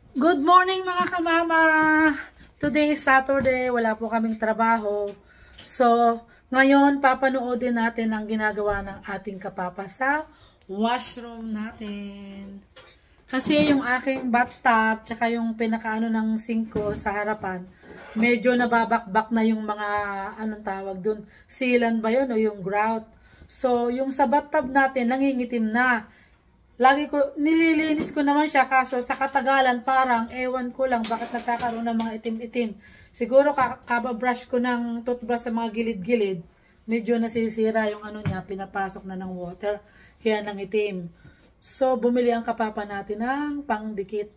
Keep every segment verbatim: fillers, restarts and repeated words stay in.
Good morning mga kamama! Today is Saturday, wala po kaming trabaho. So, ngayon papanoodin natin ang ginagawa ng ating kapapa sa washroom natin. Kasi yung aking bathtub, tsaka yung pinakaano ng sink ko sa harapan, medyo nababakbak na yung mga, anong tawag dun, sealant ba yun o yung grout. So, yung sa bathtub natin, nangingitim na. Lagi ko, nililinis ko naman siya, kaso sa katagalan parang ewan ko lang bakit nagkakaroon ng mga itim-itim. Siguro kababrush ko ng toothbrush sa mga gilid-gilid, medyo nasisira yung ano niya, pinapasok na ng water, kaya nang itim. So, bumili ang kapapa natin ng pangdikit.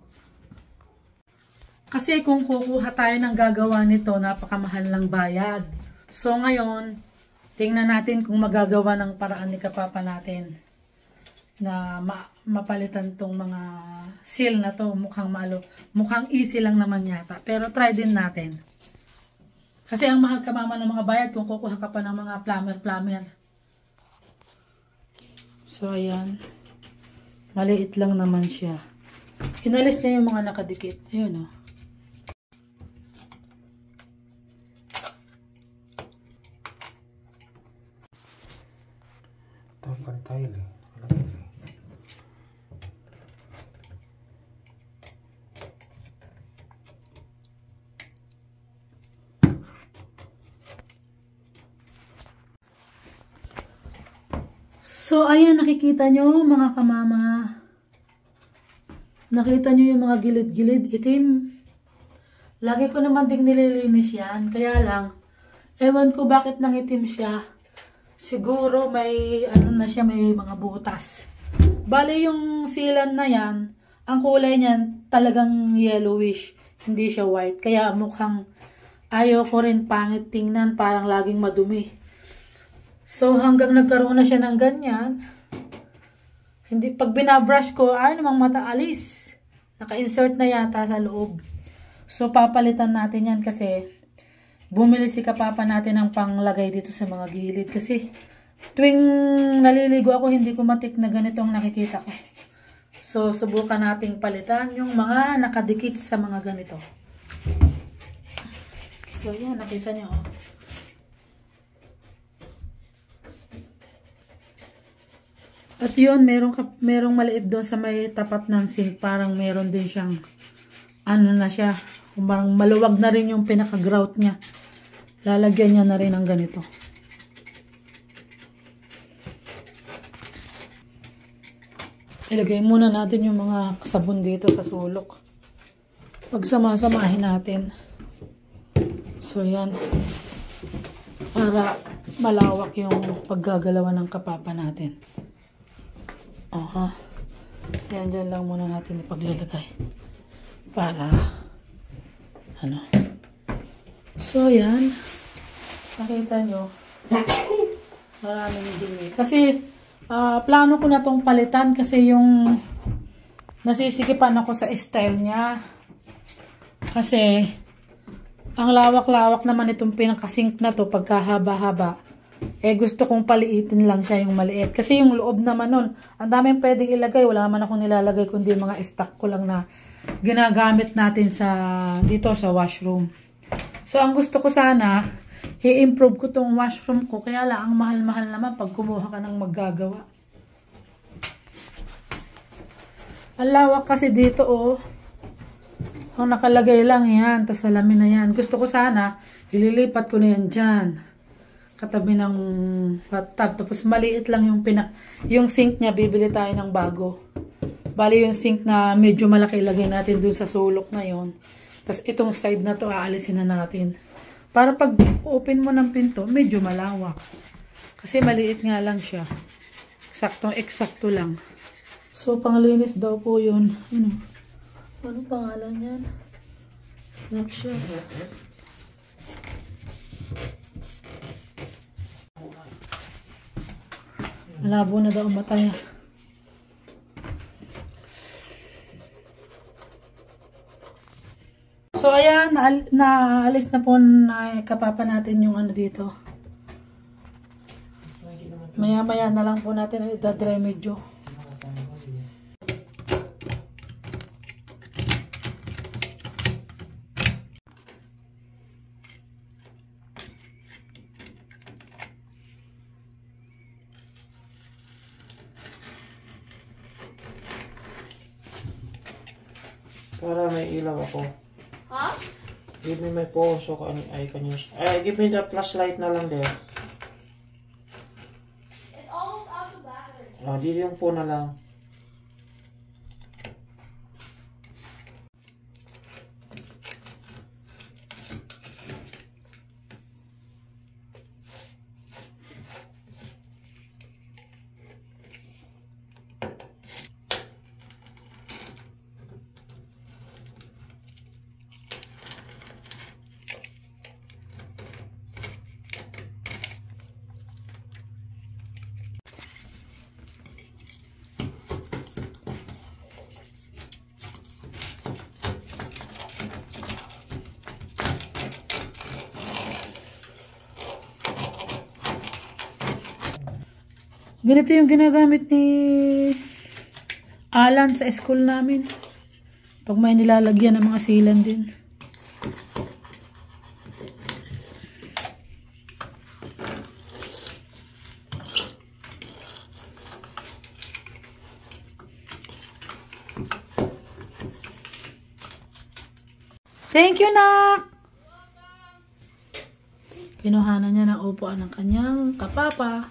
Kasi kung kukuha tayo ng gagawa nito, napakamahal ng bayad. So, ngayon, tingnan natin kung magagawa ng paraan ni kapapa natin na ma mapalitan tong mga seal na to. Mukhang malo, mukhang easy lang naman yata, pero try din natin kasi ang mahal ka mama ng mga bayad kung kukuha ka pa ng mga plumber plumber. So ayan, maliit lang naman siya. Inalis niya yung mga nakadikit. Ayun oh. Tampan tayo eh. So, ayan, nakikita nyo mga kamama. Nakita nyo yung mga gilid-gilid, itim. Lagi ko naman ding nililinis yan. Kaya lang, ewan ko bakit nangitim siya. Siguro may, ano na siya, may mga butas. Bale yung sealant na yan, ang kulay niyan talagang yellowish. Hindi siya white. Kaya mukhang ayaw ko rin pangit tingnan, parang laging madumi. So, hanggang nagkaroon na siya ng ganyan, hindi, pag binabrush ko, ay namang mataalis. Naka-insert na yata sa loob. So, papalitan natin yan kasi bumili si kapapa natin ng panglagay dito sa mga gilid. Kasi tuwing naliligo ako, hindi ko matik na ganito ang nakikita ko. So, subukan nating palitan yung mga nakadikit sa mga ganito. So, yan, nakita nyo, oh. At yun, merong, merong maliit doon sa may tapat ng sink. Parang meron din siyang, ano na siya, parang maluwag na rin yung pinaka-grout niya. Lalagyan niya na rin ng ganito. Ilagay muna natin yung mga sabon dito sa sulok. Pagsamasamahin natin. So, yan. Para malawak yung paggagalawan ng kapapa natin. Aha. Yan, dyan lang muna natin ipaglalagay. Para, ano. So, yan. Nakita nyo. Maraming dumi. Kasi, uh, plano ko na tong palitan kasi yung nasisikipan ako sa style niya. Kasi, ang lawak-lawak naman itong pinakasink na to pagkahaba-haba. Eh, gusto kong paliitin lang siya yung maliit. Kasi yung loob naman nun, ang daming pwedeng ilagay. Wala naman akong nilalagay kundi mga stock ko lang na ginagamit natin sa dito sa washroom. So, ang gusto ko sana, i-improve ko tong washroom ko. Kaya lang, ang mahal-mahal naman pag kumuha ka ng maggagawa. Ang lawak kasi dito, oh. Ang nakalagay lang yan, tas salamin na yan. Gusto ko sana, ililipat ko na yan dyan. Katabi ng bathtub. Tapos maliit lang yung pinak... Yung sink niya, bibili tayo ng bago. Bali yung sink na medyo malaki, ilagay natin dun sa sulok na yon. Tapos itong side na to, aalisin na natin. Para pag open mo ng pinto, medyo malawak. Kasi maliit nga lang siya. Eksaktong eksakto lang. So, panglinis daw po yun. Ano? Ano pangalan yan? Snapshot. Malabo na daw mataya. So, ayan, naalis na po na kapapa natin yung ano dito. Maya-maya na lang po natin ang idadry medyo. Para may ilaw ako. Huh? Give me my phone so can, I can use. Eh, give me the flashlight na lang there. It's almost out of battery. Oh, di yung phone na lang. Ganito yung ginagamit ni Alan sa school namin. Pag may nilalagyan ng mga silan din. Thank you, Nak! Kinuhanan niya ng upuan ng kanyang kapapa.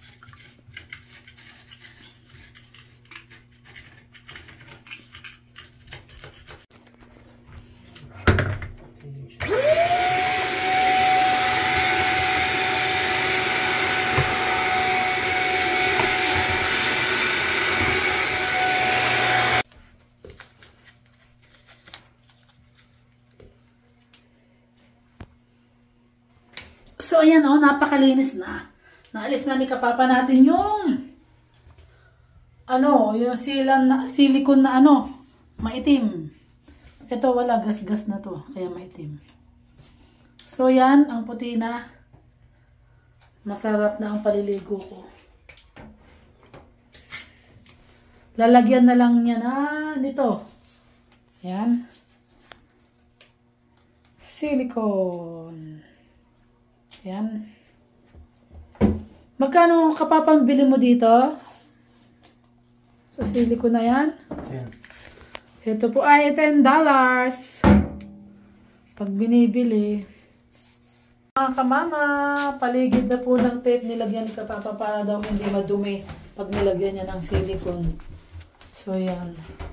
So, ayan o, oh, napakalinis na. Naalis na ni kapapa natin yung ano, yung silan na, silicone na ano, maitim. Ito, wala, gas-gas na to, kaya maitim. So, yan, ang puti na. Masarap na ang paliligo ko. Lalagyan na lang niya na nito. Yan. Silicone. Yan. Magkano kapapang bili mo dito? Sa silicone na yan? Yan. Ito po ay ten dollars. Pag binibili. Mga kamama, paligid na po ng tape nilagyan ni kapapa para daw hindi madumi pag nilagyan niya ng silicone. So, yan.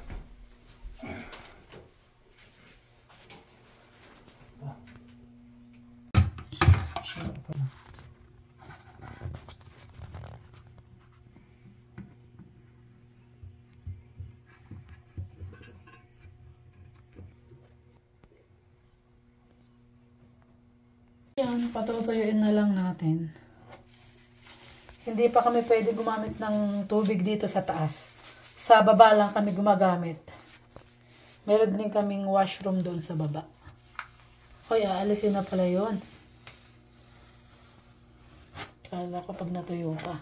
Yan, patutuyuin na lang natin. Hindi pa kami pwede gumamit ng tubig dito sa taas. Sa baba lang kami gumagamit. Meron din kaming washroom doon sa baba. Hoy, aalisin na pala yun. Kala ko pag natuyo ka.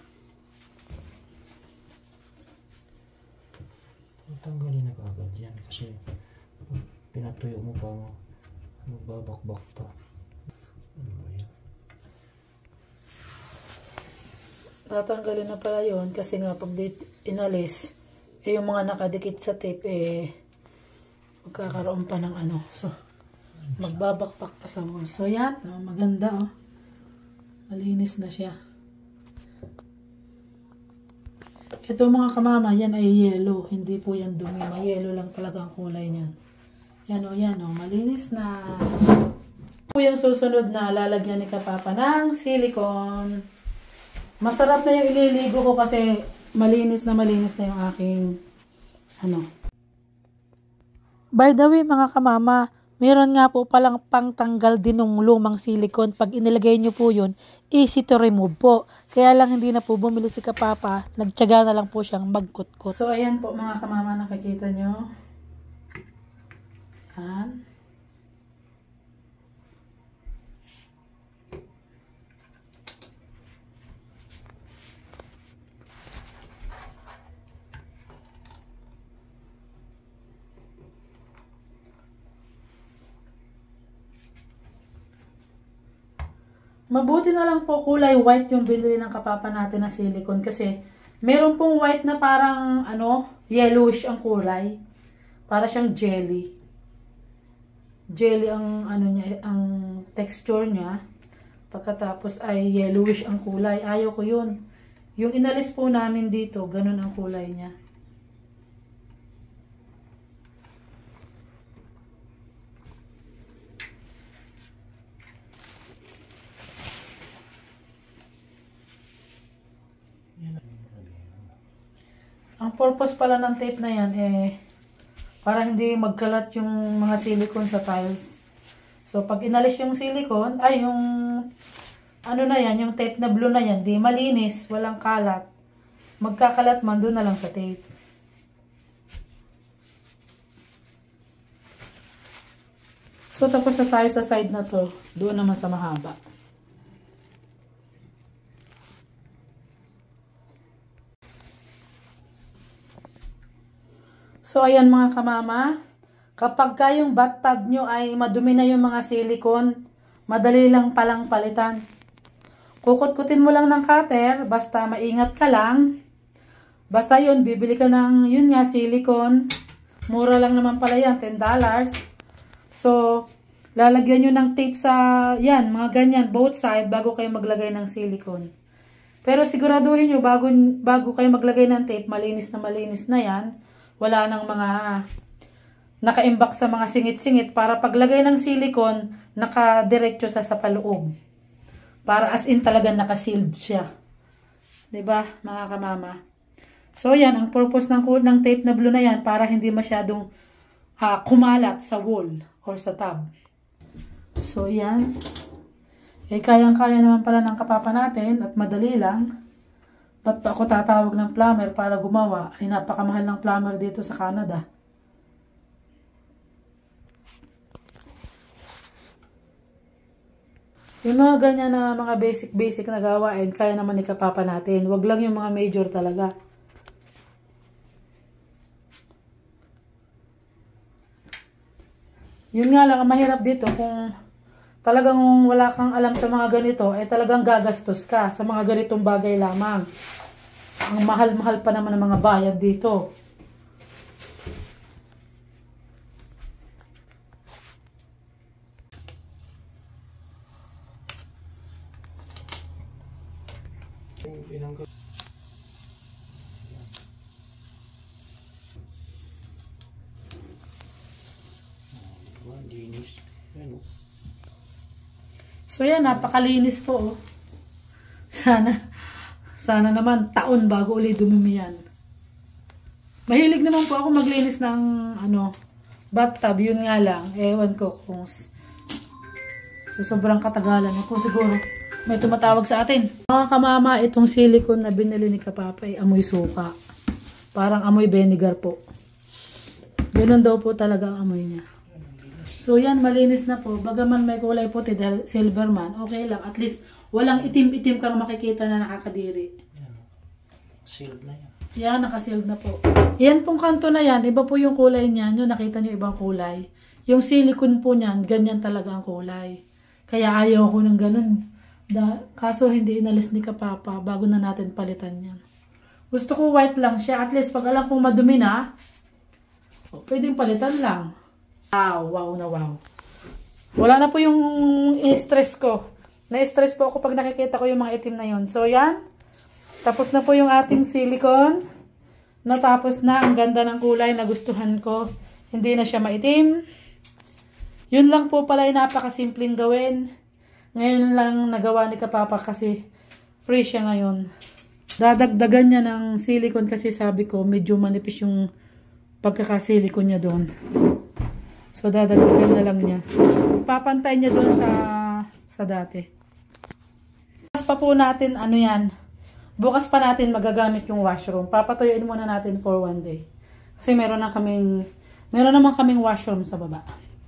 Tanggalin na agad yan kasi pinatuyo mo pa mo. Magbabakbak pa. Ano ba yan? Tatanggalin na pala yun kasi nga pag inalis, eh yung mga nakadikit sa tape, eh magkakaroon pa ng ano. So, magbabakpak pa sa wall. So, yan. No, maganda, oh. Malinis na siya. Ito mga kamama, yan ay yellow. Hindi po yan dumi. May yellow lang talaga ang kulay niyan. Yan, oh, yan, oh. Malinis na. Ito yung susunod na lalagyan ni kapapa ng silicone. Masarap na yung ililigo ko kasi malinis na malinis na yung aking ano. By the way mga kamama, meron nga po palang pangtanggal din ng lumang silicone. Pag inilagay nyo po yun, easy to remove po. Kaya lang hindi na po bumili si kapapa, nagtyaga na lang po siyang magkutkot. So ayan po mga kamama, nakikita nyo. Yan. Mabuti na lang po kulay white yung binili ng kapapa natin na silicone kasi meron pong white na parang ano, yellowish ang kulay. Para siyang jelly. Jelly ang ano niya, ang texture niya. Pagkatapos ay yellowish ang kulay. Ayaw ko yun. Yung inalis po namin dito, ganun ang kulay niya. Ang purpose pala ng tape na yan eh para hindi magkalat yung mga silicone sa tiles. So pag inalis yung silicone, ay yung ano na yan, yung tape na blue na yan, di malinis, walang kalat. Magkakalat man, doon na lang sa tape. So tapos na tayo sa side na to, doon naman sa mahaba. So, ayan mga kamama, kapag kayong bathtub nyo ay madumi na yung mga silicone, madali lang palang palitan. Kukut-kutin mo lang ng cutter, basta maingat ka lang. Basta yun, bibili ka ng, yun nga, silicone. Mura lang naman pala yan, ten dollars. So, lalagyan nyo ng tape sa, yan, mga ganyan, both side, bago kayo maglagay ng silicone. Pero siguraduhin nyo, bago, bago kayo maglagay ng tape, malinis na malinis na yan. Wala nang mga naka-imbak sa mga singit-singit para paglagay ng silicone, naka-diretso sa sa paloob. Para as in talaga naka-sealed siya. 'Di ba, mga kamama? So yan, ang purpose ng ng tape na blue na yan para hindi masyadong uh, kumalat sa wall or sa tub. So yan. Eh kayang-kaya naman pala ng kapapa natin at madali lang. Ba't pa ako tatawag ng plumber para gumawa? Ay napakamahal ng plumber dito sa Canada. Yung mga ganyan na mga basic-basic na gawain, kaya naman ikapapa natin. Wag lang yung mga major talaga. Yun nga lang, ang mahirap dito kung talagang wala kang alam sa mga ganito, eh talagang gagastos ka sa mga ganitong bagay lamang. Ang mahal-mahal pa naman ng mga bayad dito. So yan, napakalinis po. Oh. Sana, sana naman taon bago ulit dumumi yan. Mahilig naman po ako maglinis ng ano, bathtub. Yun nga lang, ewan ko kung so, sobrang katagalan na po siguro. May tumatawag sa atin. Mga kamama, itong silicone na binili ni Kapapa ay amoy suka. Parang amoy vinegar po. Ganun daw po talaga ang amoy niya. So yan, malinis na po. Bagaman may kulay puti dahil silver man, okay lang. At least walang itim-itim kang makikita na nakakadiri. Yan. Sealed na yan. Yan, nakasealed na po. Yan pong kanto na yan, iba po yung kulay niyan. Yung nakita niyo ibang kulay. Yung silicone po niyan, ganyan talaga ang kulay. Kaya ayaw ko ng ganun. Da, kaso hindi inalis ni Kapapa bago na natin palitan yan. Gusto ko white lang siya. At least pag alam kong madumi na, oh, pwedeng palitan lang. Wow, wow na wow. Wala na po yung stress ko. Na-stress po ako pag nakikita ko yung mga itim na yun. So yan. Tapos na po yung ating silicone. Natapos na. Ang ganda ng kulay na gustuhan ko. Hindi na siya maitim. Yun lang po pala yung napakasimpleng gawin. Ngayon lang nagawa ni Kapapa kasi free siya ngayon. Dadagdagan niya ng silicone kasi sabi ko medyo manipis yung pagkakasilicone niya doon. So dadagdagan na lang niya. Papantay niya doon sa sa dati. Bukas pa po natin ano yan. Bukas pa natin magagamit yung washroom. Papatuyuin muna natin for one day. Kasi meron na kaming meron naman kaming washroom sa baba.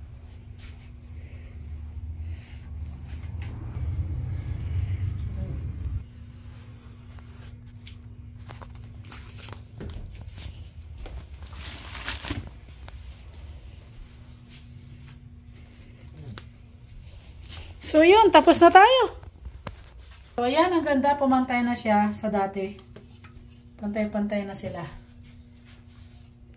So yun, tapos na tayo. So ayan, ang ganda, pumantay na siya sa dati. Pantay-pantay na sila.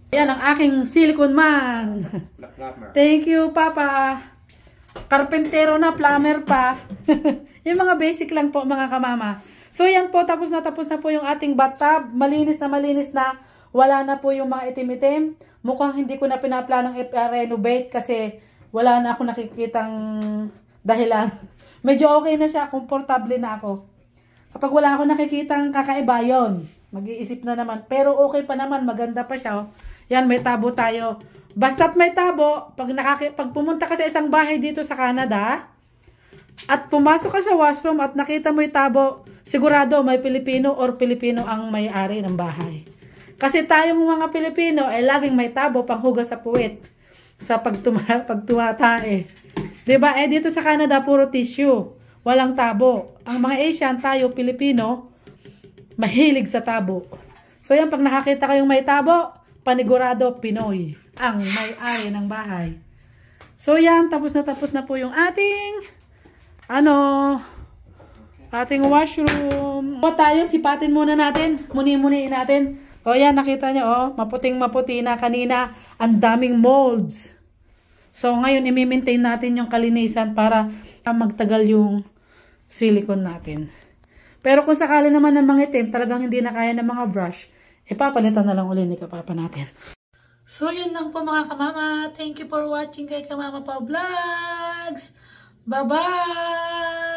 Yan ang aking silicone man. Thank you, Papa. Karpentero na, plumber pa. Yung mga basic lang po, mga kamama. So, yan po, tapos na tapos na po yung ating bathtub. Malinis na malinis na. Wala na po yung mga itim-itim. Mukhang hindi ko na pinaplanong i-renovate kasi wala na ako nakikitang dahilan. Medyo okay na siya, komportable na ako. Kapag wala ako nakikitang kakaiba yun, mag-iisip na naman. Pero okay pa naman, maganda pa siya. Oh. Yan, may tabo tayo. Basta't may tabo, pag, nakaki pag pumunta ka sa isang bahay dito sa Canada, at pumasok ka sa washroom at nakita mo yung tabo, sigurado may Pilipino or Pilipino ang may-ari ng bahay. Kasi tayong mga Pilipino ay laging may tabo panghugas sa puwit sa pagtuma pagtumatae. Diba? Eh dito sa Canada, puro tissue. Walang tabo. Ang mga Asian, tayo, Pilipino, mahilig sa tabo. So yan, pag nakakita kayong may tabo, panigurado, Pinoy ang may-ari ng bahay. So yan, tapos na tapos na po yung ating ano, ating washroom. O tayo, sipatin muna natin. Muni-muniin natin. O yan, nakita nyo, oh, maputing-maputi na kanina. Ang daming molds. So ngayon, i-maintain natin yung kalinisan para magtagal yung silicone natin. Pero kung sakali naman ng mga itim, talagang hindi na kaya ng mga brush, ipapalitan na lang uli ni Kapapa natin. So, yun lang po mga kamama. Thank you for watching kay Kamama Pao Vlogs. Bye-bye!